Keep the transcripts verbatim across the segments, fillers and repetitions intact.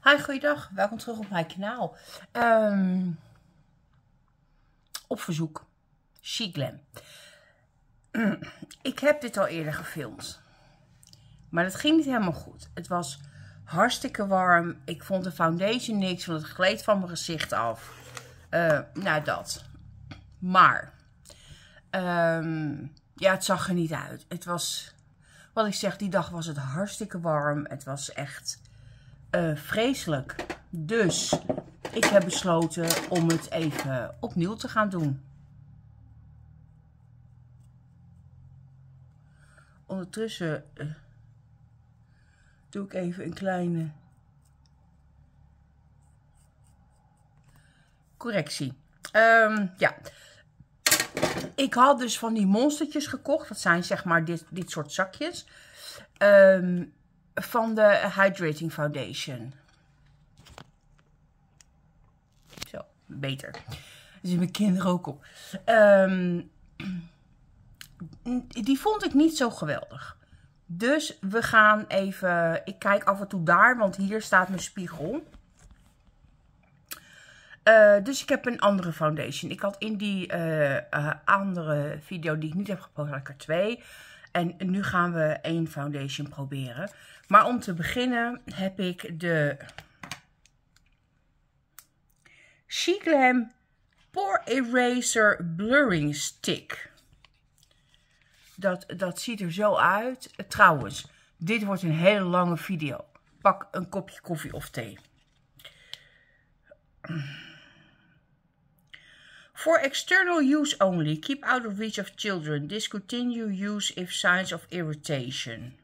Hi, goeiedag. Welkom terug op mijn kanaal. Um, op verzoek. Chic Glam. Ik heb dit al eerder gefilmd. Maar dat ging niet helemaal goed. Het was hartstikke warm. Ik vond de foundation niks, want het gleed van mijn gezicht af. Uh, nou, dat. Maar. Um, ja, het zag er niet uit. Het was. Wat ik zeg, die dag was het hartstikke warm. Het was echt. Uh, vreselijk. Dus ik heb besloten om het even opnieuw te gaan doen. Ondertussen uh, doe ik even een kleine correctie. Um, ja. Ik had dus van die monstertjes gekocht. Dat zijn zeg maar dit, dit soort zakjes. Um, Van de Hydrating Foundation. Zo, beter. Er zit mijn kinderen ook op. Um, die vond ik niet zo geweldig. Dus we gaan even... Ik kijk af en toe daar, want hier staat mijn spiegel. Uh, dus ik heb een andere foundation. Ik had in die uh, uh, andere video die ik niet heb gepost, had ik er twee. En nu gaan we één foundation proberen. Maar om te beginnen heb ik de Chic Glam Pore Eraser Blurring Stick. Dat, dat ziet er zo uit. Trouwens, dit wordt een hele lange video. Pak een kopje koffie of thee. For external use only, keep out of reach of children. Discontinue use if signs of irritation.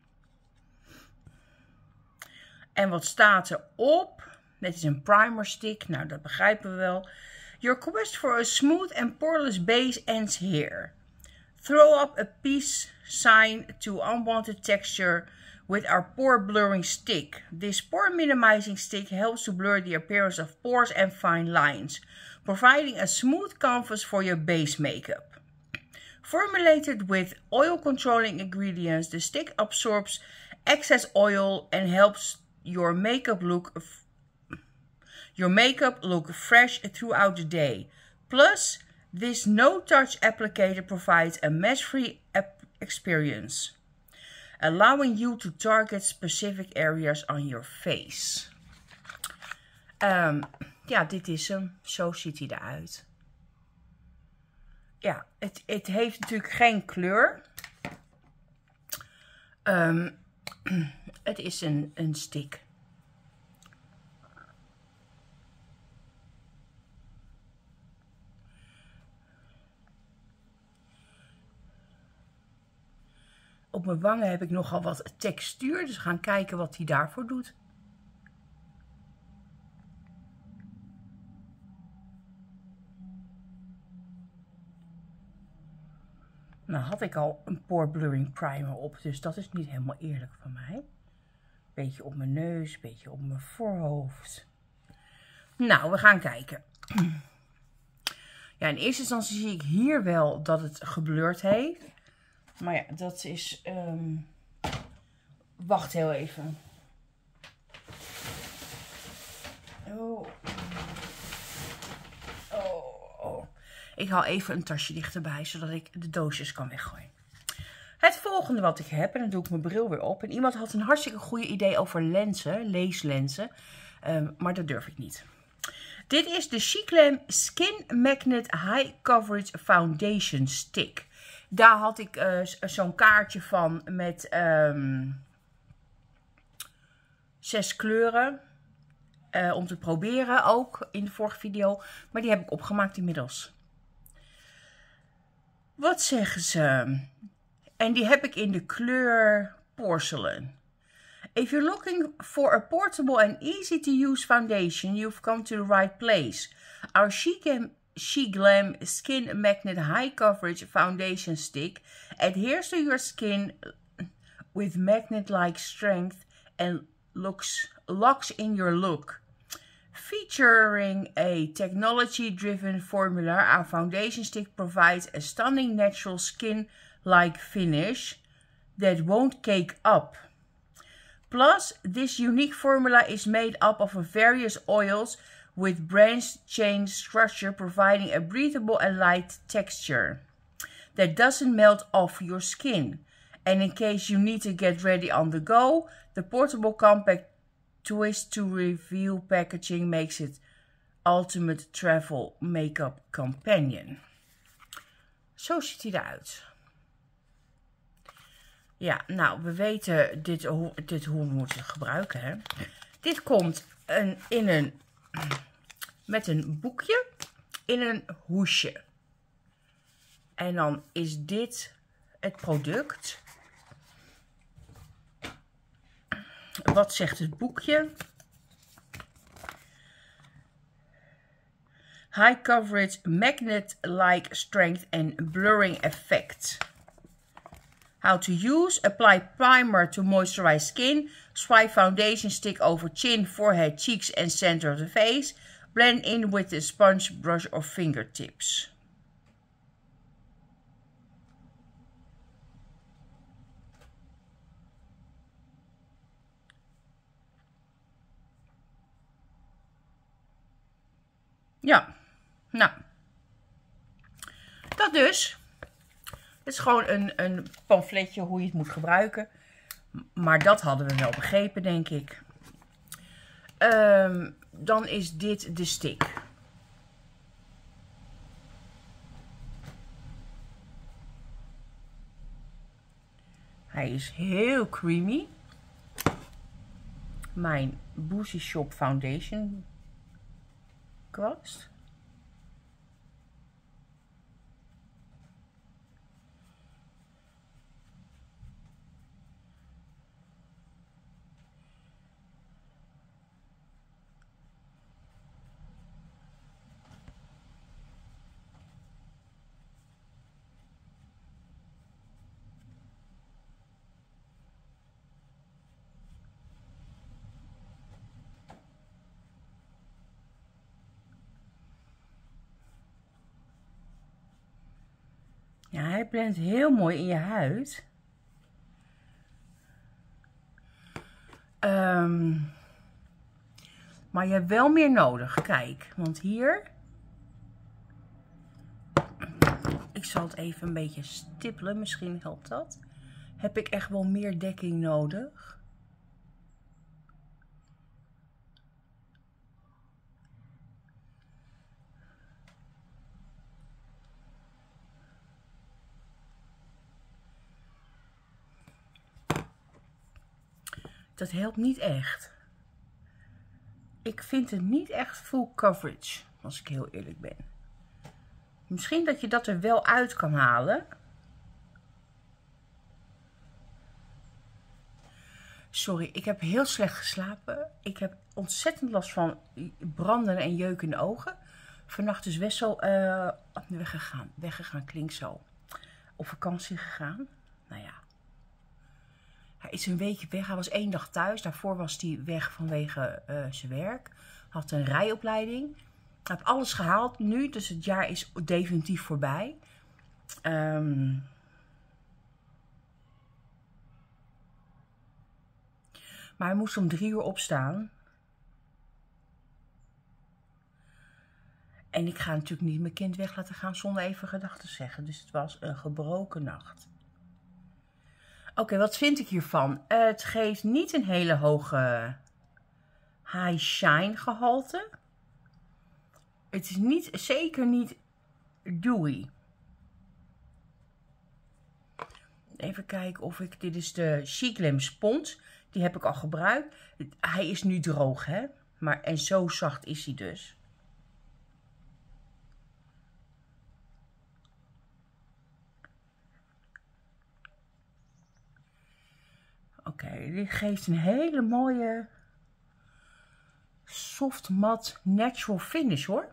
En wat staat erop? Dit is een primer stick. Nou, dat begrijpen we wel. Your quest for a smooth and poreless base ends here. Throw up a peace sign to unwanted texture with our pore blurring stick. This pore minimizing stick helps to blur the appearance of pores and fine lines, providing a smooth canvas for your base makeup. Formulated with oil controlling ingredients, the stick absorbs excess oil and helps your makeup look your makeup look fresh throughout the day. Plus, this no-touch applicator provides a mess-free experience, allowing you to target specific areas on your face. Um, ja, dit is hem. Zo ziet hij eruit. Ja, het, het heeft natuurlijk geen kleur. Um, het is een, een stick. Op mijn wangen heb ik nogal wat textuur, dus we gaan kijken wat hij daarvoor doet. Nou had ik al een pore blurring primer op, dus dat is niet helemaal eerlijk van mij. Beetje op mijn neus, beetje op mijn voorhoofd. Nou, we gaan kijken. Ja, in eerste instantie zie ik hier wel dat het geblurred heeft. Maar ja, dat is... Um... Wacht heel even. Oh. Oh, oh. Ik haal even een tasje dichterbij, zodat ik de doosjes kan weggooien. Het volgende wat ik heb, en dan doe ik mijn bril weer op. En iemand had een hartstikke goede idee over lenzen, leeslenzen. Um, maar dat durf ik niet. Dit is de Chic Glam Skin Magnet High Coverage Foundation Stick. Daar had ik uh, zo'n kaartje van met um, zes kleuren. Uh, om te proberen ook in de vorige video. Maar die heb ik opgemaakt inmiddels. Wat zeggen ze? En die heb ik in de kleur Porcelain. If you're looking for a portable and easy to use foundation, you've come to the right place. Our Chic Chic Glam Skin Magnet High Coverage Foundation Stick adheres to your skin with magnet-like strength and looks locks in your look. Featuring a technology-driven formula, our foundation stick provides a stunning natural skin-like finish that won't cake up. Plus, this unique formula is made up of various oils with branched chain structure, providing a breathable and light texture that doesn't melt off your skin. And in case you need to get ready on the go, the portable compact twist to reveal packaging makes it ultimate travel make-up companion. Zo ziet hij eruit. Ja, nou, we weten dit, dit hoe we moeten gebruiken. Hè? Dit komt een, in een, met een boekje in een hoesje. En dan is dit het product. Wat zegt het boekje? High coverage, magnet-like strength and blurring effect. How to use. Apply primer to moisturize skin. Swipe foundation stick over chin, forehead, cheeks and center of the face. Blend in with a sponge brush or fingertips. Ja, nou, dat dus. Het is gewoon een, een pamfletje hoe je het moet gebruiken. Maar dat hadden we wel begrepen, denk ik. Um, dan is dit de stick. Hij is heel creamy. Mijn Boozy Shop Foundation kwast. Ja, hij blendt heel mooi in je huid. Um, maar je hebt wel meer nodig. Kijk, want hier... Ik zal het even een beetje stippelen. Misschien helpt dat. Heb ik echt wel meer dekking nodig. Dat helpt niet echt. Ik vind het niet echt full coverage, als ik heel eerlijk ben. Misschien dat je dat er wel uit kan halen. Sorry, ik heb heel slecht geslapen. Ik heb ontzettend last van branden en jeuk in de ogen. Vannacht is Wessel uh, weggegaan. Weggegaan klinkt zo. Op vakantie gegaan. Nou ja. Hij is een weekje weg. Hij was één dag thuis. Daarvoor was hij weg vanwege uh, zijn werk. Had een rijopleiding. Hij heeft alles gehaald nu. Dus het jaar is definitief voorbij. Um, maar hij moest om drie uur opstaan. En ik ga natuurlijk niet mijn kind weg laten gaan zonder even gedachten te zeggen. Dus het was een gebroken nacht. Oké, okay, wat vind ik hiervan? Uh, het geeft niet een hele hoge high shine gehalte. Het is niet, zeker niet dewy. Even kijken of ik... Dit is de Chic Glam Spons. Die heb ik al gebruikt. Hij is nu droog, hè? Maar, en zo zacht is hij dus. Oké, okay, dit geeft een hele mooie soft matte natural finish, hoor.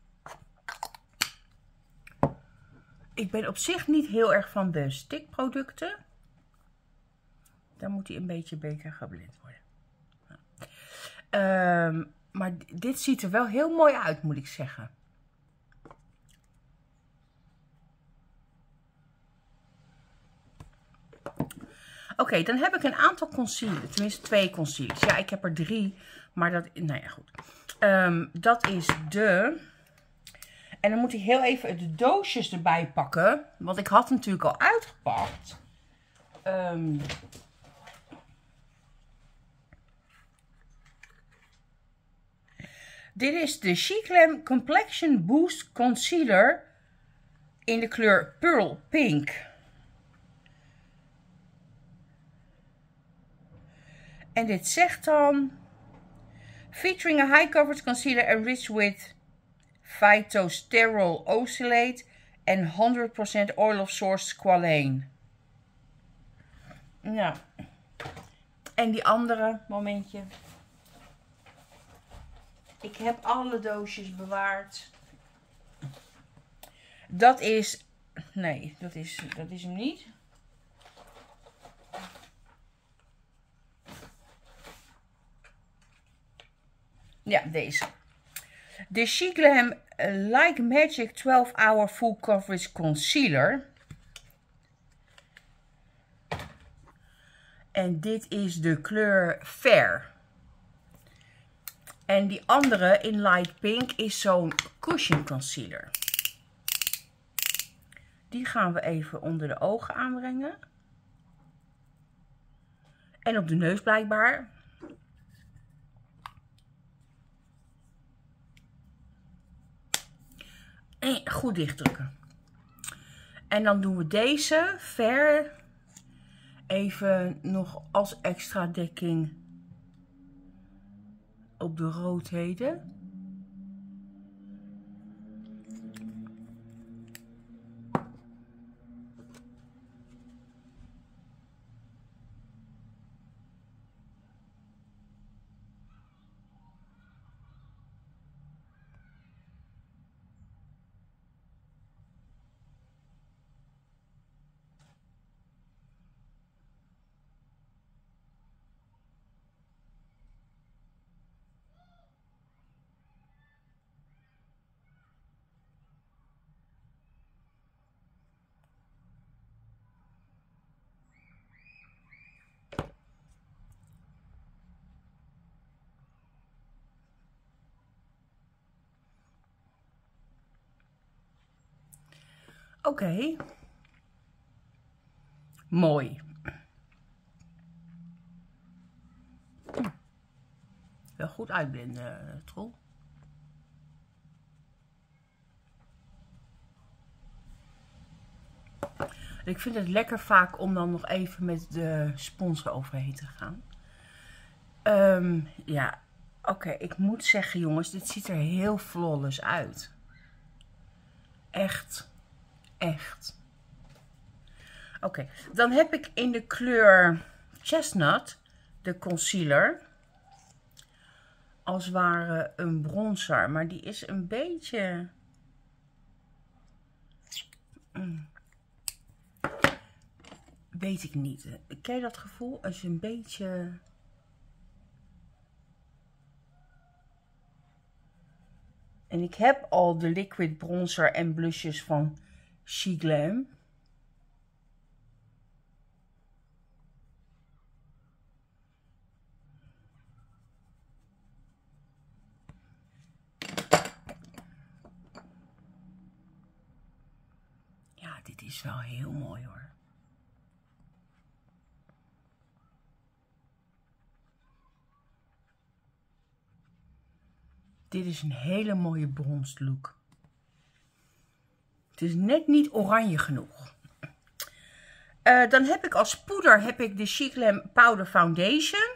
Ik ben op zich niet heel erg van de stickproducten. Dan moet hij een beetje beter geblend worden. Um, maar dit ziet er wel heel mooi uit, moet ik zeggen. Oké, okay, dan heb ik een aantal concealers. Tenminste twee concealers. Ja, ik heb er drie. Maar dat... Nou ja, goed. Um, dat is de... En dan moet ik heel even de doosjes erbij pakken. Want ik had hem natuurlijk al uitgepakt. Um, dit is de Chiclem Complexion Boost Concealer. In de kleur Pearl Pink. En dit zegt dan... Featuring a high coverage concealer enriched with phytosterol ocellate and honderd procent oil of source squalane. Nou. En die andere, momentje. Ik heb alle doosjes bewaard. Dat is... Nee, dat is, dat is hem niet. Ja, deze. De Chiclem Like Magic twaalf hour Full Coverage Concealer. En dit is de kleur Fair. En die andere in Light Pink is zo'n Cushion Concealer. Die gaan we even onder de ogen aanbrengen. En op de neus blijkbaar. En goed dichtdrukken. En dan doen we deze Fair even nog als extra dekking op de roodheden. Oké. Okay. Mooi. Hm. Wel goed uitblenden, Trol. Ik vind het lekker vaak om dan nog even met de spons eroverheen te gaan. Um, ja, oké. Okay. Ik moet zeggen, jongens, dit ziet er heel flawless uit. Echt. Echt. Oké, okay. Dan heb ik in de kleur Chestnut de concealer. Als het ware een bronzer, maar die is een beetje... Mm. Weet ik niet. Ken je dat gevoel? Als je een beetje... En ik heb al de liquid bronzer en blushes van Chiclem. Ja, dit is wel heel mooi hoor. Dit is een hele mooie bronze look. Het is net niet oranje genoeg. Uh, dan heb ik als poeder heb ik de Chiclem Powder Foundation.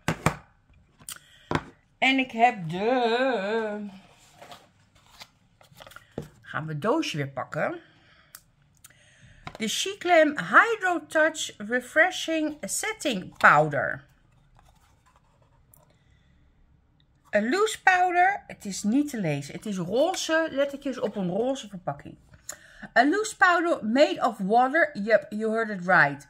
En ik heb de... Gaan we het doosje weer pakken. De Chiclem Hydro Touch Refreshing Setting Powder. Een loose powder. Het is niet te lezen. Het is roze lettertjes op een roze verpakking. A loose powder made of water. Yep, you heard it right.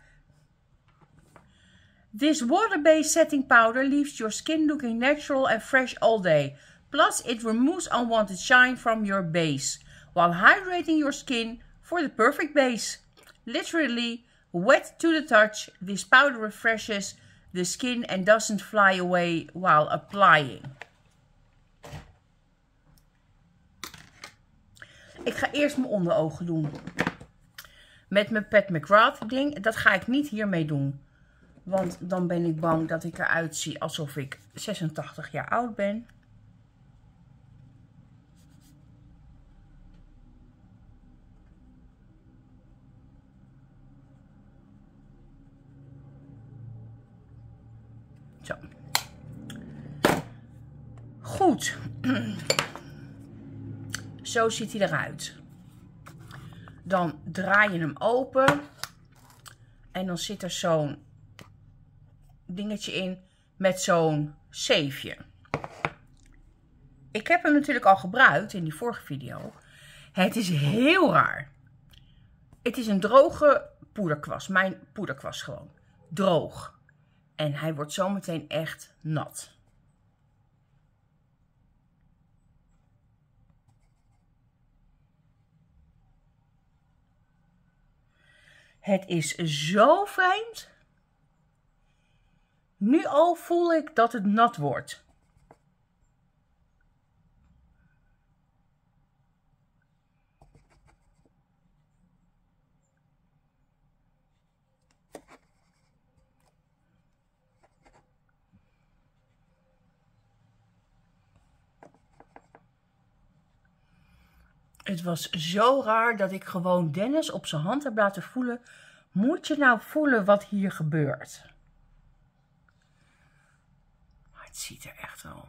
This water-based setting powder leaves your skin looking natural and fresh all day. Plus, it removes unwanted shine from your base, while hydrating your skin for the perfect base. Literally, Wet to the touch, this powder refreshes the skin and doesn't fly away while applying. Ik ga eerst mijn onderogen doen. Met mijn Pat McGrath ding. Dat ga ik niet hiermee doen. Want dan ben ik bang dat ik eruit zie alsof ik zesentachtig jaar oud ben. Zo. Goed. Zo ziet hij eruit. Dan draai je hem open. En dan zit er zo'n dingetje in met zo'n zeefje. Ik heb hem natuurlijk al gebruikt in die vorige video. Het is heel raar. Het is een droge poederkwast. Mijn poederkwast gewoon. Droog. En hij wordt zometeen echt nat. Het is zo vreemd. Nu al voel ik dat het nat wordt. Het was zo raar dat ik gewoon Dennis op zijn hand heb laten voelen. Moet je nou voelen wat hier gebeurt? Maar het ziet er echt wel.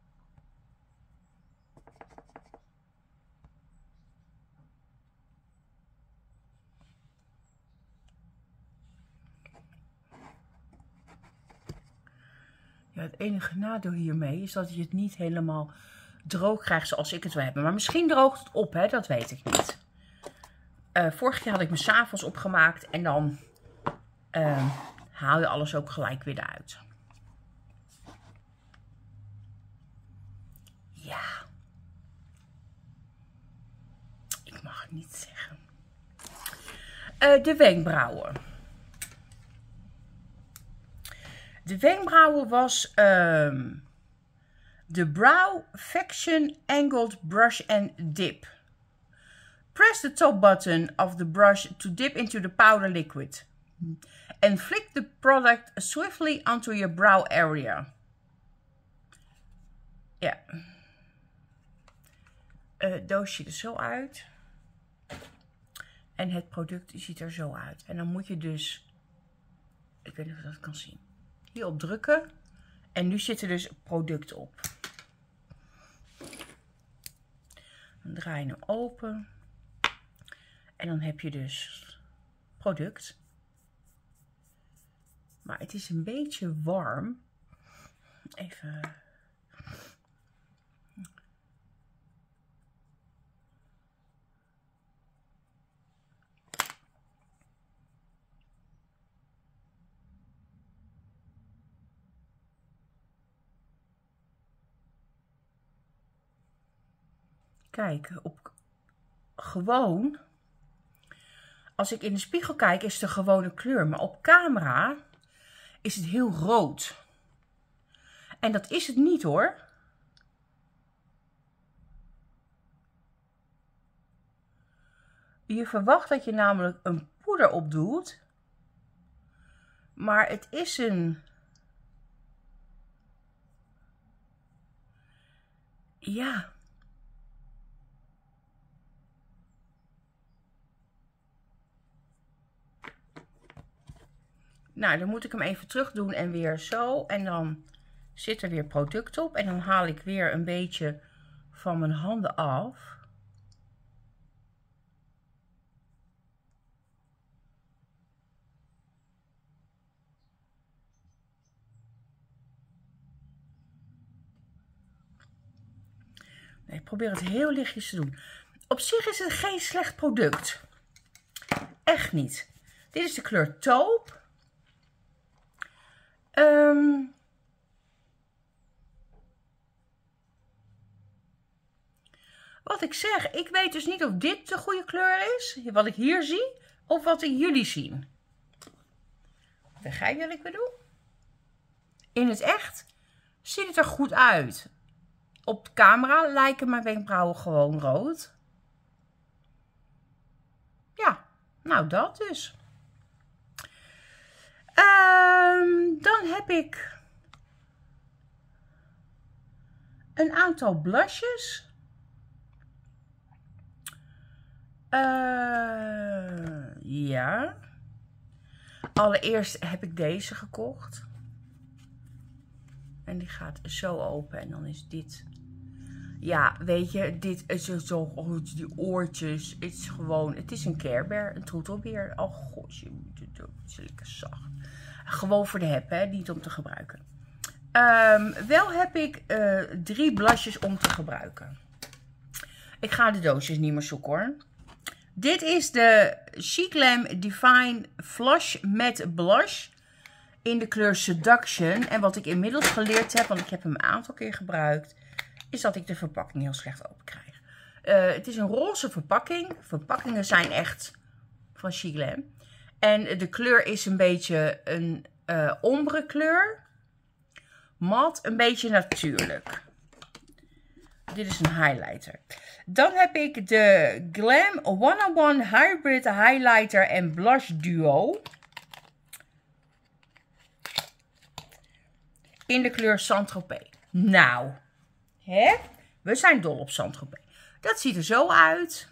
Ja, het enige nadeel hiermee is dat je het niet helemaal droog krijgt zoals ik het wil hebben. Maar misschien droogt het op, hè? Dat weet ik niet. Uh, vorige keer had ik me 's avonds opgemaakt en dan uh, haal je alles ook gelijk weer eruit. Ja. Ik mag het niet zeggen. Uh, de wenkbrauwen. De wenkbrauwen was um, de Brow Faction Angled Brush and Dip. Press the top button of the brush to dip into the powder liquid. And flick the product swiftly onto your brow area. Ja. Het doosje ziet er zo uit. En het product ziet er zo uit. En dan moet je dus... Ik weet niet of je dat kan zien. Hierop drukken. En nu zit er dus product op. Dan draai je hem open. En dan heb je dus product. Maar het is een beetje warm. Even... Kijk, op gewoon, als ik in de spiegel kijk, is het een gewone kleur. Maar op camera is het heel rood. En dat is het niet hoor. Je verwacht dat je namelijk een poeder op doet. Maar het is een... Ja... Nou, dan moet ik hem even terug doen en weer zo. En dan zit er weer product op. En dan haal ik weer een beetje van mijn handen af. Nee, ik probeer het heel lichtjes te doen. Op zich is het geen slecht product. Echt niet. Dit is de kleur taupe. Um, wat ik zeg, ik weet dus niet of dit de goede kleur is, wat ik hier zie, of wat ik jullie zien. Begrijp je wat ik bedoel? In het echt ziet het er goed uit. Op de camera lijken mijn wenkbrauwen gewoon rood. Ja, nou dat dus. Um, dan heb ik een aantal blushes. Uh, ja. Allereerst heb ik deze gekocht. En die gaat zo open. En dan is dit. Ja, weet je, dit is zo. Oh, die oortjes. Het is gewoon. Het is een Care Bear, een troetelbeer. Oh god, het is lekker zacht. Gewoon voor de heb, hè, niet om te gebruiken. Um, wel heb ik uh, drie blushes om te gebruiken. Ik ga de doosjes niet meer zoeken hoor. Dit is de Chiclam Divine Flush Matte Blush in de kleur Seduction. En wat ik inmiddels geleerd heb, want ik heb hem een aantal keer gebruikt, is dat ik de verpakking heel slecht open krijg. Uh, het is een roze verpakking. Verpakkingen zijn echt van Chiclam. En de kleur is een beetje een uh, ombre kleur. Mat, een beetje natuurlijk. Dit is een highlighter. Dan heb ik de Glam honderdéén Hybrid Highlighter en Blush Duo. In de kleur Saint-Tropez. Nou, hè? We zijn dol op Saint-Tropez. Dat ziet er zo uit.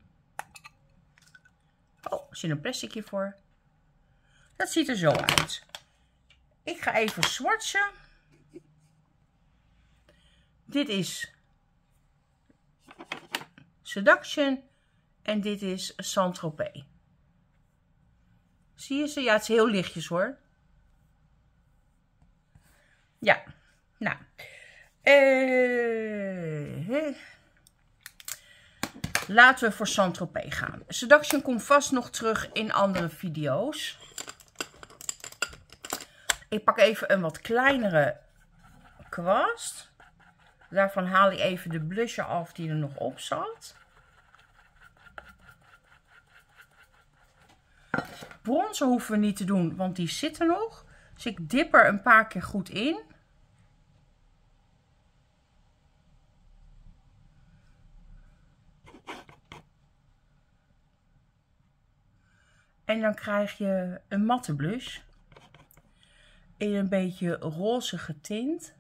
Oh, er zit een plasticje voor. Dat ziet er zo uit. Ik ga even swatchen. Dit is Seduction en dit is Saint-Tropez. Zie je ze? Ja, het is heel lichtjes hoor. Ja, nou. Uh, laten we voor Saint-Tropez gaan. Seduction komt vast nog terug in andere video's. Ik pak even een wat kleinere kwast. Daarvan haal ik even de blusher af die er nog op zat. Bronzer hoeven we niet te doen, want die zit er nog. Dus ik dip er een paar keer goed in. En dan krijg je een matte blush. In een beetje roze getint.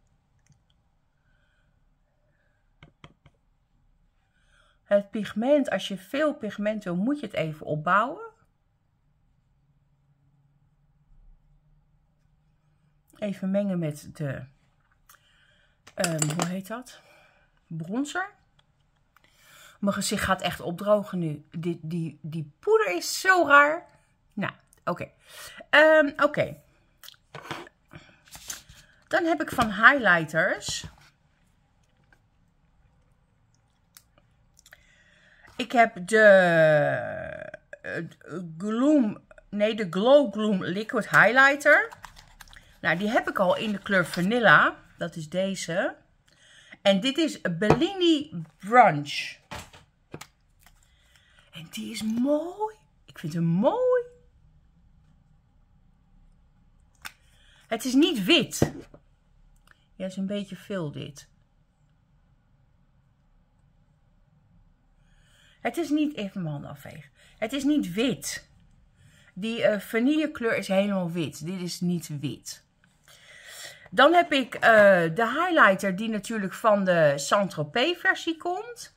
Het pigment, als je veel pigment wil, moet je het even opbouwen. Even mengen met de, um, hoe heet dat? Bronzer. Mijn gezicht gaat echt opdrogen nu. Die, die, die poeder is zo raar. Nou, oké. Okay. Um, oké. Okay. Dan heb ik van highlighters. Ik heb de uh, Gloom, nee de Glow Gloom Liquid Highlighter. Nou, die heb ik al in de kleur Vanilla. Dat is deze. En dit is Bellini Brunch. En die is mooi. Ik vind hem mooi. Het is niet wit. Ja, het is een beetje veel dit. Het is niet, even mijn handen afvegen. Het is niet wit. Die uh, vanillekleur is helemaal wit. Dit is niet wit. Dan heb ik uh, de highlighter die natuurlijk van de Saint-Tropez versie komt.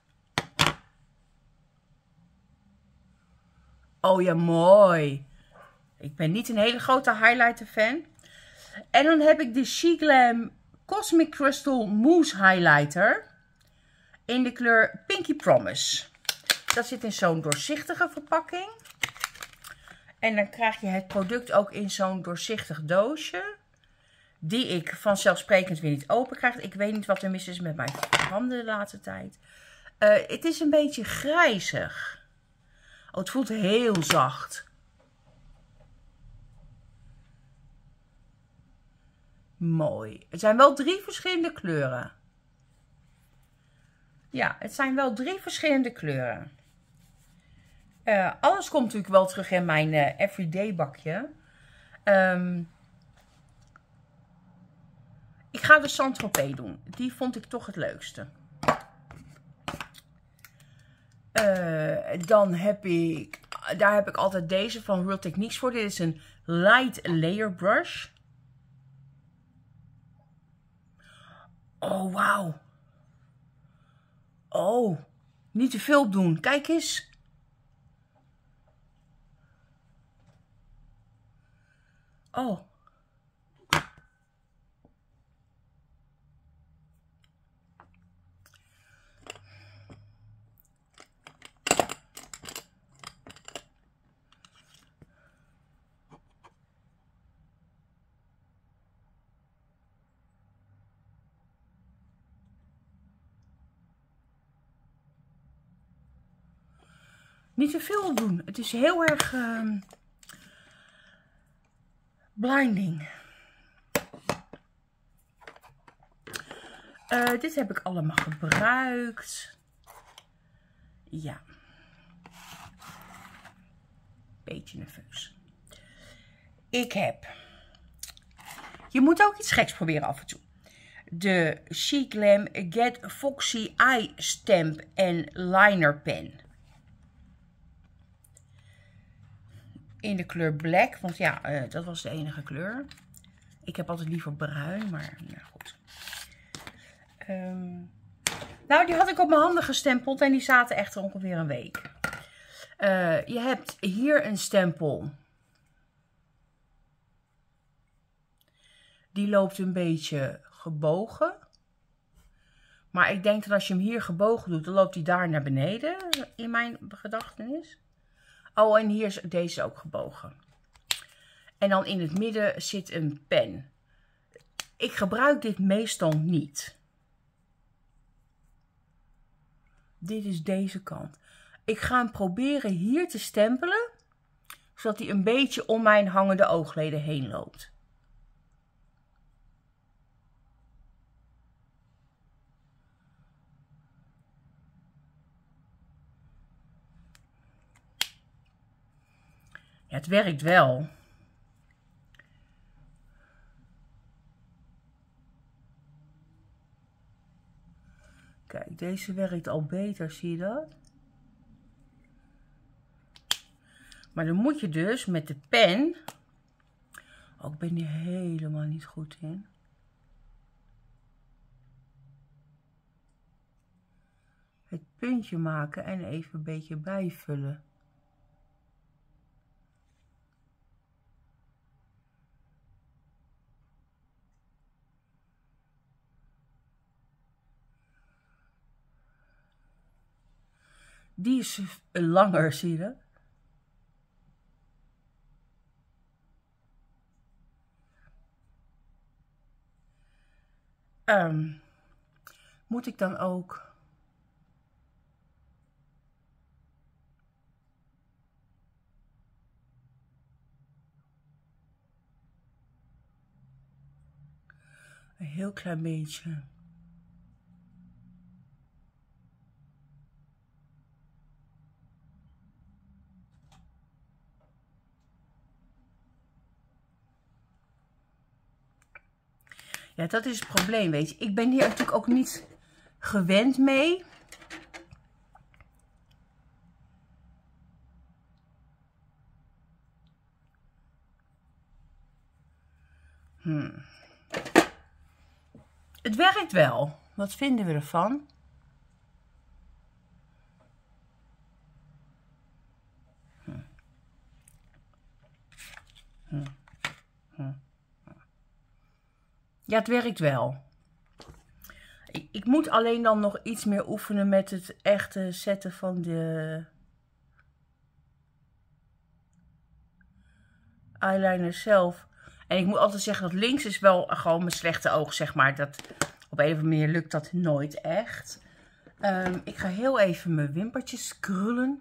Oh ja, mooi. Ik ben niet een hele grote highlighter fan. En dan heb ik de Chiclam Cosmic Crystal Mousse Highlighter. In de kleur Pinky Promise. Dat zit in zo'n doorzichtige verpakking. En dan krijg je het product ook in zo'n doorzichtig doosje. Die ik vanzelfsprekend weer niet open krijg. Ik weet niet wat er mis is met mijn handen de laatste tijd. Uh, het is een beetje grijzig. Oh, het voelt heel zacht. Mooi. Het zijn wel drie verschillende kleuren. Ja, het zijn wel drie verschillende kleuren. Uh, alles komt natuurlijk wel terug in mijn uh, everyday bakje. Um, ik ga de Saint-Tropez doen. Die vond ik toch het leukste. Uh, dan heb ik, daar heb ik altijd deze van Real Techniques voor. Dit is een light layer brush. Oh, wauw. Oh, niet te veel doen. Kijk eens. Oh. Niet te veel doen. Het is heel erg uh, blinding. Uh, dit heb ik allemaal gebruikt. Ja. Beetje nerveus. Ik heb... Je moet ook iets geks proberen af en toe. De Chic Glam Get Foxy Eye Stamp en Liner Pen. In de kleur black, want ja, uh, dat was de enige kleur. Ik heb altijd liever bruin, maar nou goed. Um, nou, die had ik op mijn handen gestempeld en die zaten echt ongeveer een week. Uh, je hebt hier een stempel. Die loopt een beetje gebogen. Maar ik denk dat als je hem hier gebogen doet, dan loopt hij daar naar beneden, in mijn gedachtenis. Oh, en hier is deze ook gebogen. En dan in het midden zit een pen. Ik gebruik dit meestal niet. Dit is deze kant. Ik ga hem proberen hier te stempelen, zodat hij een beetje om mijn hangende oogleden heen loopt. Ja, het werkt wel. Kijk, deze werkt al beter, zie je dat? Maar dan moet je dus met de pen... Oh, ik ben hier helemaal niet goed in. Het puntje maken en even een beetje bijvullen. Die is langer, zie je dat? Um, moet ik dan ook... Een heel klein beetje... Ja, dat is het probleem, weet je. Ik ben hier natuurlijk ook niet gewend mee. Hmm. Het werkt wel. Wat vinden we ervan? Hmm. Hmm. Hmm. Ja, het werkt wel. Ik, ik moet alleen dan nog iets meer oefenen met het echte zetten van de eyeliner zelf. En ik moet altijd zeggen dat links is wel gewoon mijn slechte oog, zeg maar. Dat, op een of andere manier lukt dat nooit echt. Um, ik ga heel even mijn wimpertjes krullen.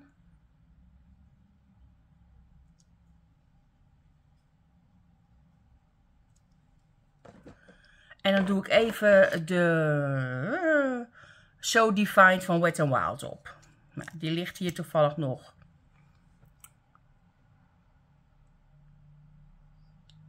En dan doe ik even de uh, So Defined van Wet n Wild op. Nou, die ligt hier toevallig nog.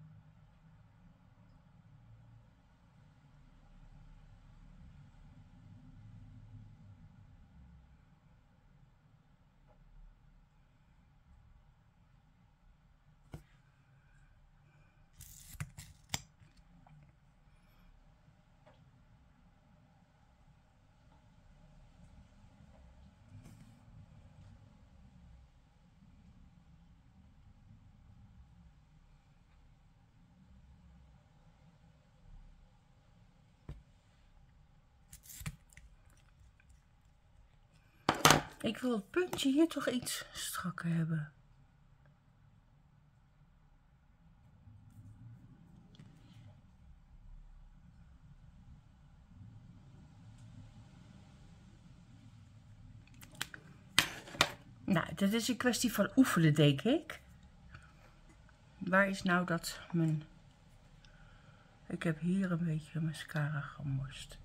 Ik wil het puntje hier toch iets strakker hebben. Nou, dat is een kwestie van oefenen, denk ik. Waar is nou dat mijn... Ik heb hier een beetje mascara gemorst.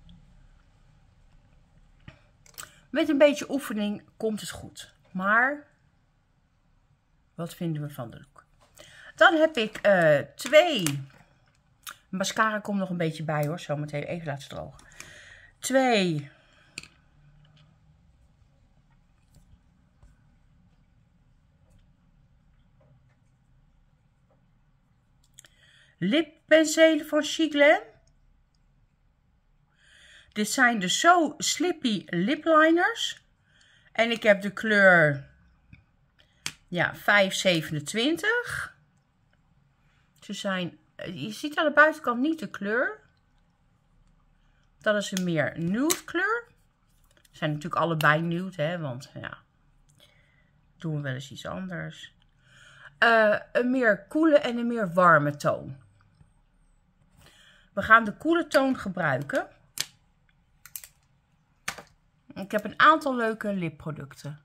Met een beetje oefening komt het goed. Maar, wat vinden we van de look? Dan heb ik uh, twee... Mascara komt nog een beetje bij hoor. Zometeen even laten drogen. Twee... lippenselen van Chic Glam. Dit zijn de So Slippy Lip Liners. En ik heb de kleur ja, vijf zevenentwintig. Ze zijn, je ziet aan de buitenkant niet de kleur. Dat is een meer nude kleur. Ze zijn natuurlijk allebei nude, hè, want ja, doen we wel eens iets anders. Uh, een meer koele en een meer warme toon. We gaan de koele toon gebruiken. Ik heb een aantal leuke lipproducten.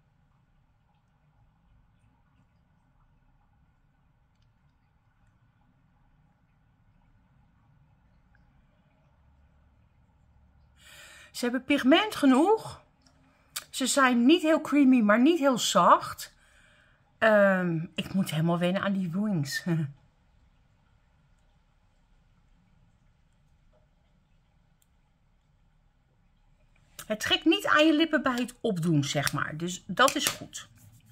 Ze hebben pigment genoeg. Ze zijn niet heel creamy, maar niet heel zacht. Um, ik moet helemaal wennen aan die wings. Het trekt niet aan je lippen bij het opdoen, zeg maar. Dus dat is goed.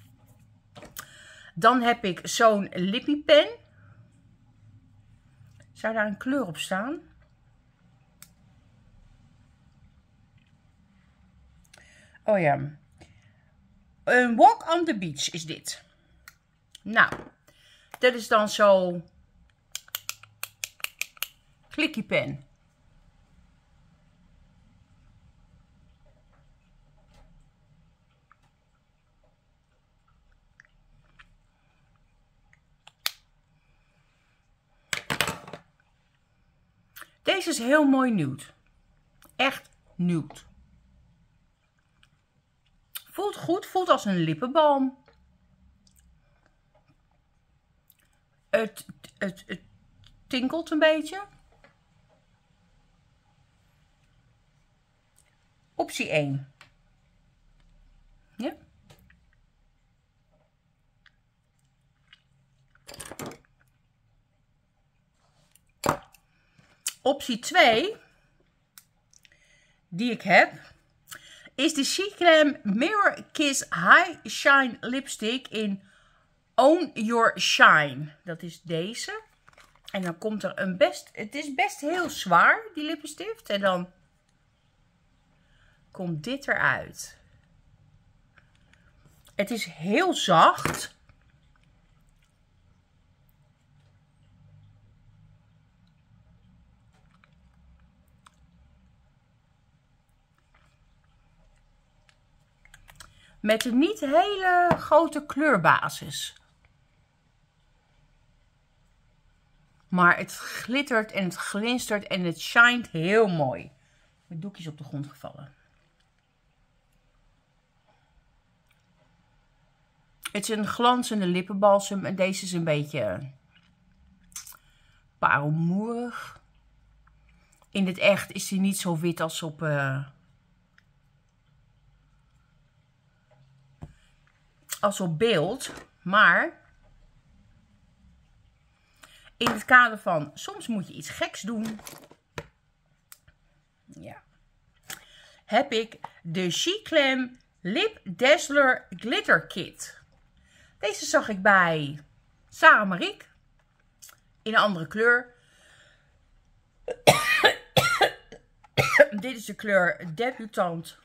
Dan heb ik zo'n lippy pen. Zou daar een kleur op staan? Oh ja. Een Walk on the Beach is dit. Nou, dat is dan zo clicky pen. Deze is heel mooi nude. Echt nude. Voelt goed, voelt als een lippenbalm. Het, het, het tinkelt een beetje. Optie één. Ja. Optie twee, die ik heb, is de Chic Glam Mirror Kiss High Shine Lipstick in Own Your Shine. Dat is deze. En dan komt er een best, het is best heel zwaar, die lippenstift. En dan komt dit eruit. Het is heel zacht. Met een niet hele grote kleurbasis. Maar het glittert en het glinstert en het shined heel mooi. Met doekjes op de grond gevallen. Het is een glanzende lippenbalsem en deze is een beetje parelmoerig. In het echt is hij niet zo wit als op... Uh, als op beeld, maar in het kader van soms moet je iets geks doen, ja, heb ik de Chic Glam Lip Dazzler Glitter Kit. Deze zag ik bij Sarah Mariek in een andere kleur. Dit is de kleur Debutant.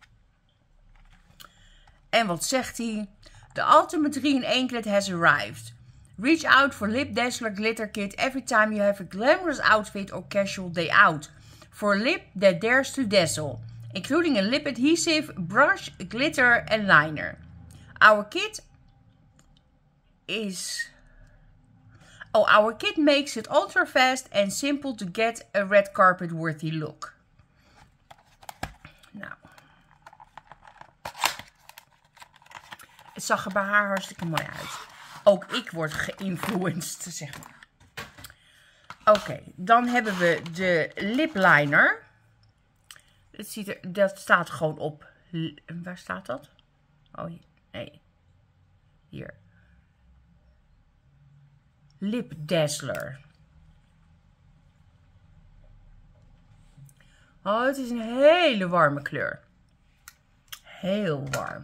En wat zegt hij? The ultimate three in één kit has arrived. Reach out for Lip Dazzler Glitter Kit every time you have a glamorous outfit or casual day out. For a lip that dares to dazzle. including a lip adhesive, brush, glitter and liner. Our kit is... Oh, our kit makes it ultra fast and simple to get a red carpet worthy look. Nou. Het zag er bij haar hartstikke mooi uit. Ook ik word geïnfluenced, zeg maar. Oké, okay, dan hebben we de lip liner. Het ziet er, dat staat gewoon op. Waar staat dat? Oh, nee. Hier. Lip Dazzler. Oh, het is een hele warme kleur. Heel warm.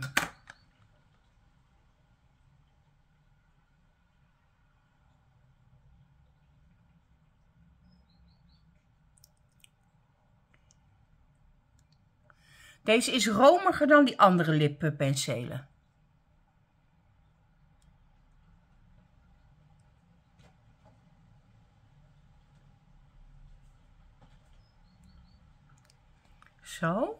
Deze is romiger dan die andere lippenpenselen. Zo.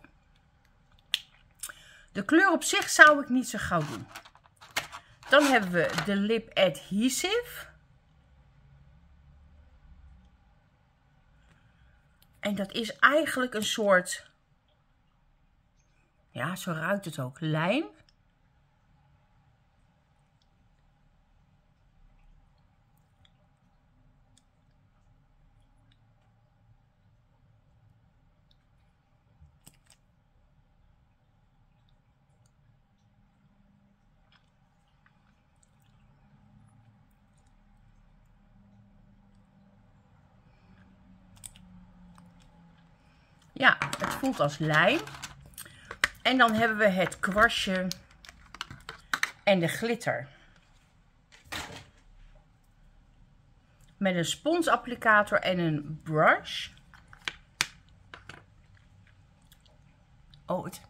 De kleur op zich zou ik niet zo gauw doen. Dan hebben we de lip adhesive. En dat is eigenlijk een soort... Ja, zo ruikt het ook. Lijm. Ja, het voelt als lijm. En dan hebben we het kwastje en de glitter. Met een sponsapplicator en een brush. Oh, het...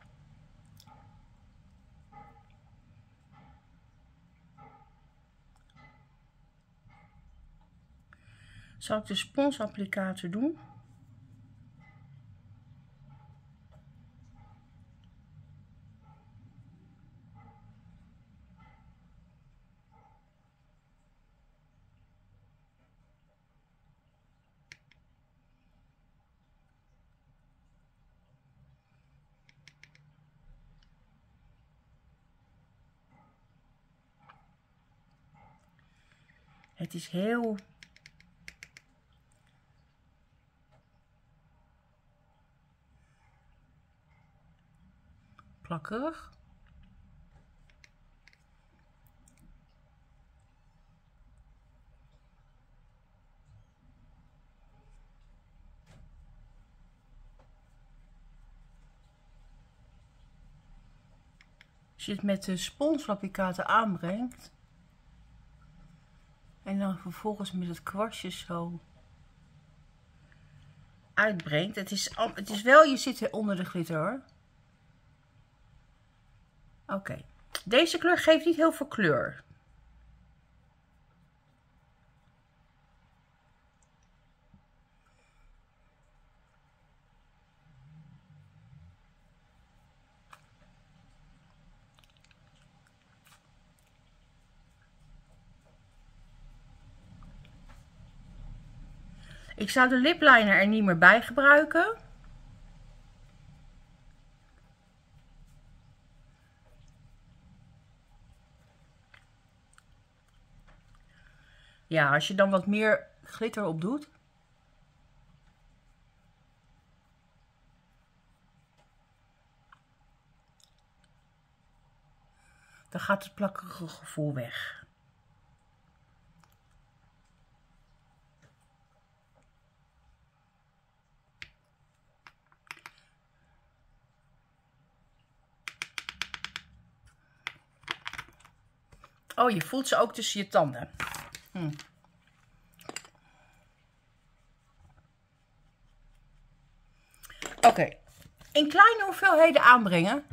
Zal ik de sponsapplicator doen? Het is heel plakkerig. Als je het met de sponsapplicator aanbrengt en dan vervolgens met het kwastje zo uitbrengt. Het is, het is wel, je zit onder de glitter hoor. Oké, okay. Deze kleur geeft niet heel veel kleur. Ik zou de lip liner er niet meer bij gebruiken. Ja, als je dan wat meer glitter op doet. Dan gaat het plakkerige gevoel weg. Oh, je voelt ze ook tussen je tanden. Hm. Oké, okay. In kleine hoeveelheden aanbrengen.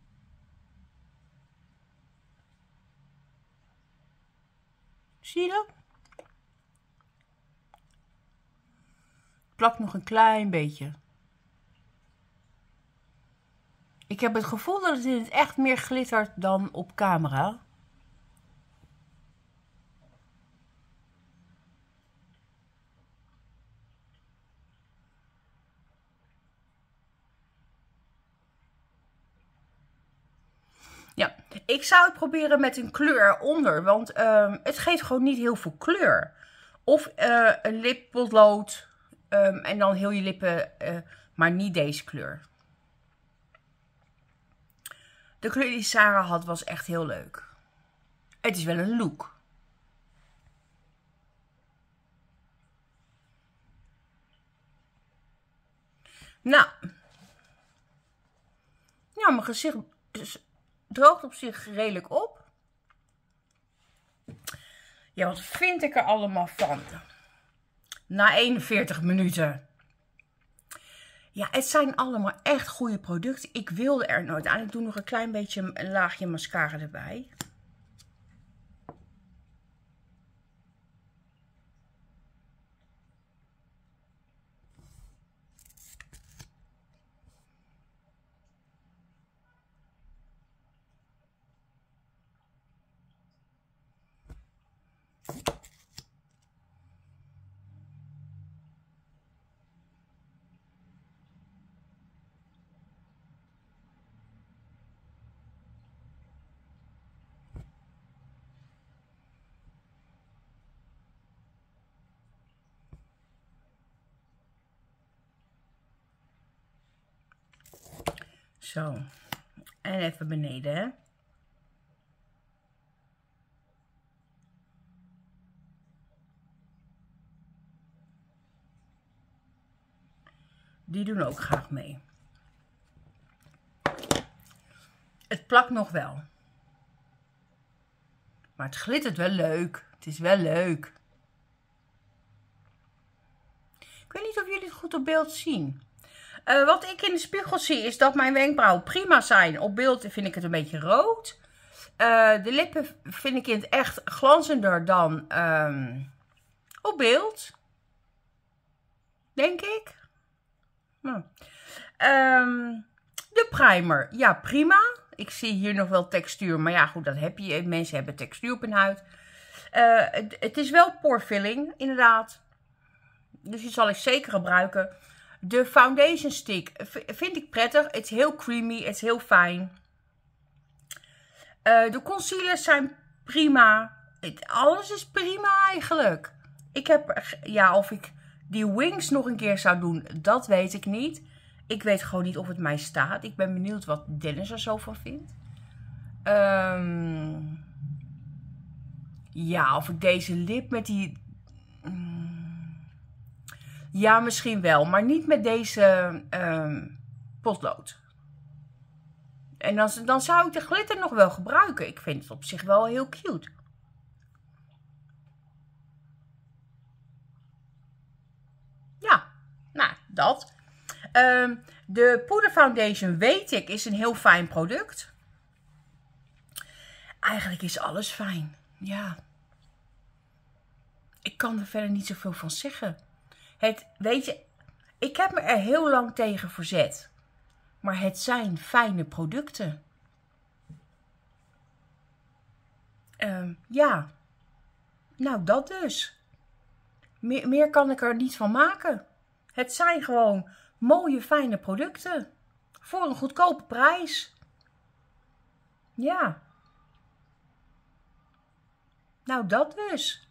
Zie je dat? Plak nog een klein beetje. Ik heb het gevoel dat het in het echt meer glittert dan op camera. Ja, ik zou het proberen met een kleur eronder, want uh, het geeft gewoon niet heel veel kleur. Of uh, een lippotlood um, en dan heel je lippen, uh, maar niet deze kleur. De kleur die Sarah had was echt heel leuk. Het is wel een look. Nou. Ja, mijn gezicht droogt op zich redelijk op. Ja, wat vind ik er allemaal van? Na eenenveertig minuten. Ja, het zijn allemaal echt goede producten. Ik wilde er nooit aan. Ik doe nog een klein beetje een laagje mascara erbij. Zo. En even beneden, hè. Die doen ook graag mee. Het plakt nog wel. Maar het glittert wel leuk. Het is wel leuk. Ik weet niet of jullie het goed op beeld zien. Uh, wat ik in de spiegel zie is dat mijn wenkbrauwen prima zijn. Op beeld vind ik het een beetje rood. Uh, de lippen vind ik in het echt glanzender dan um, op beeld. Denk ik. Nou. Um, de primer. Ja, prima. Ik zie hier nog wel textuur. Maar ja, goed, dat heb je. Mensen hebben textuur op hun huid. Uh, het, het is wel porefilling, inderdaad. Dus die zal ik zeker gebruiken. De foundation stick vind ik prettig. Het is heel creamy. Het is heel fijn. Uh, de concealers zijn prima. Het, alles is prima eigenlijk. Ik heb, ja, of ik die wings nog een keer zou doen, dat weet ik niet. Ik weet gewoon niet of het mij staat. Ik ben benieuwd wat Dennis er zo van vindt. Um, ja, of ik deze lip met die... Um, ja, misschien wel. Maar niet met deze um, potlood. En dan, dan zou ik de glitter nog wel gebruiken. Ik vind het op zich wel heel cute. Ja, nou, dat. Um, de Poeder Foundation, weet ik, is een heel fijn product. Eigenlijk is alles fijn. Ja. Ik kan er verder niet zoveel van zeggen. Het, weet je, ik heb me er heel lang tegen verzet. Maar het zijn fijne producten. Um, ja. Nou, dat dus. Meer, meer kan ik er niet van maken. Het zijn gewoon mooie, fijne producten. Voor een goedkope prijs. Ja. Nou, dat dus.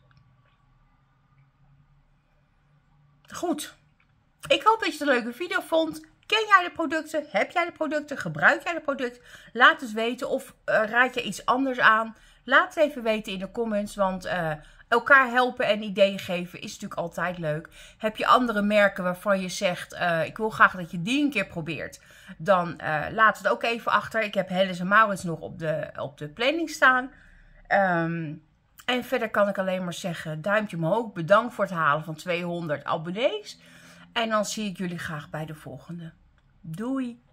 Goed. Ik hoop dat je het een leuke video vond. Ken jij de producten? Heb jij de producten? Gebruik jij de producten? Laat het weten. Of uh, raad je iets anders aan? Laat het even weten in de comments. Want uh, elkaar helpen en ideeën geven is natuurlijk altijd leuk. Heb je andere merken waarvan je zegt... Uh, ik wil graag dat je die een keer probeert. Dan uh, laat het ook even achter. Ik heb Helles en Maurits nog op de, op de planning staan. Um, en verder kan ik alleen maar zeggen... duimpje omhoog. Bedankt voor het halen van tweehonderd abonnees. En dan zie ik jullie graag bij de volgende. Doei!